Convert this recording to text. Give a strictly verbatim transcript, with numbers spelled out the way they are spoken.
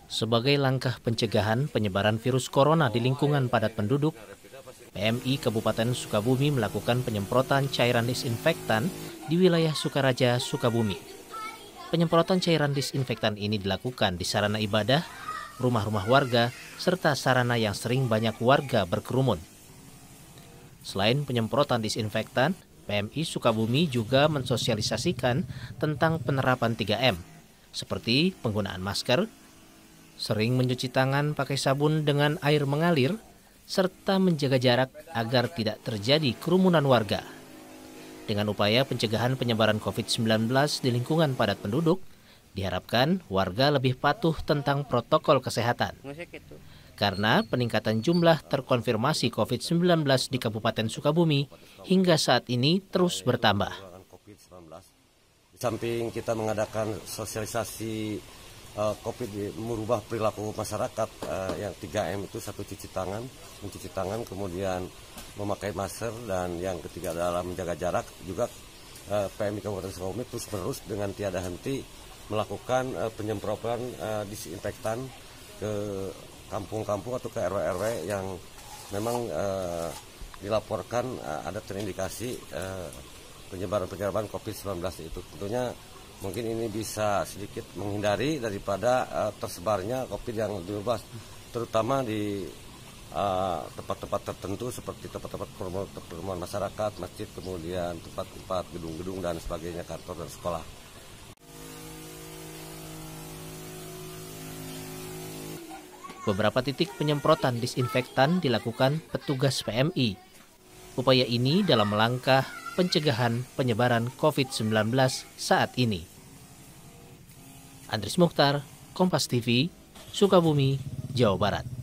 Sebagai langkah pencegahan penyebaran virus corona di lingkungan padat penduduk, P M I Kabupaten Sukabumi melakukan penyemprotan cairan disinfektan di wilayah Sukaraja, Sukabumi. Penyemprotan cairan disinfektan ini dilakukan di sarana ibadah, rumah-rumah warga, serta sarana yang sering banyak warga berkerumun. Selain penyemprotan disinfektan, P M I Sukabumi juga mensosialisasikan tentang penerapan tiga M, seperti penggunaan masker, sering mencuci tangan pakai sabun dengan air mengalir, serta menjaga jarak agar tidak terjadi kerumunan warga. Dengan upaya pencegahan penyebaran covid sembilan belas di lingkungan padat penduduk, diharapkan warga lebih patuh tentang protokol kesehatan. Karena peningkatan jumlah terkonfirmasi covid sembilan belas di Kabupaten Sukabumi hingga saat ini terus bertambah. Di samping kita mengadakan sosialisasi uh, COVID merubah perilaku masyarakat, uh, yang tiga M itu satu cuci tangan, mencuci tangan, kemudian memakai masker, dan yang ketiga adalah menjaga jarak. Juga uh, P M I Kabupaten Sukabumi terus menerus dengan tiada henti melakukan uh, penyemprotan uh, disinfektan ke kampung-kampung atau ke R W R W yang memang uh, dilaporkan uh, ada terindikasi uh, penyebaran-penyebaran covid sembilan belas itu. Tentunya mungkin ini bisa sedikit menghindari daripada uh, tersebarnya COVID yang lebih luas, terutama di tempat-tempat uh, tertentu seperti tempat-tempat pertemuan masyarakat, masjid, kemudian tempat-tempat gedung-gedung dan sebagainya, kantor dan sekolah. Beberapa titik penyemprotan disinfektan dilakukan petugas P M I. Upaya ini dalam langkah pencegahan penyebaran covid sembilan belas saat ini. Andris Mukhtar, Kompas T V, Sukabumi, Jawa Barat.